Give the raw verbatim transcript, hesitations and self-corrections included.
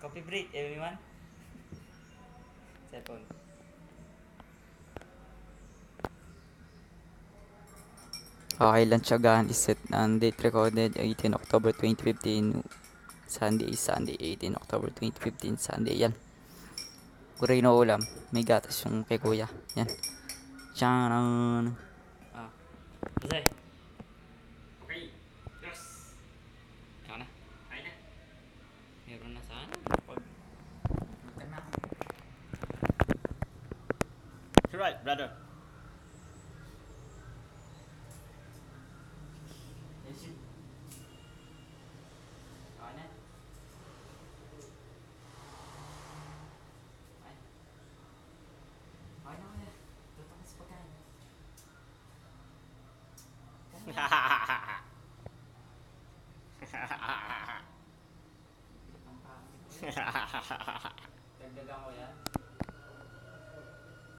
Coffee break, everyone. Cellphone. Okay, Lantiagaan is set ang date recorded eighteen October twenty fifteen. Sunday is Sunday, eighteen October twenty fifteen, Sunday. Yan. Kuray na ulam. May gatas yung kay kuya. Yan. Tcharan! Ah. Jose. Okay. Yes. Ikaw na. Kain na. Meron na sana. Pag... Bukan na. You're right, brother. Yes, you. Kain na. Kain. Kain na kaya. Tutok ka sa pagkain. Dagdagan ko yan.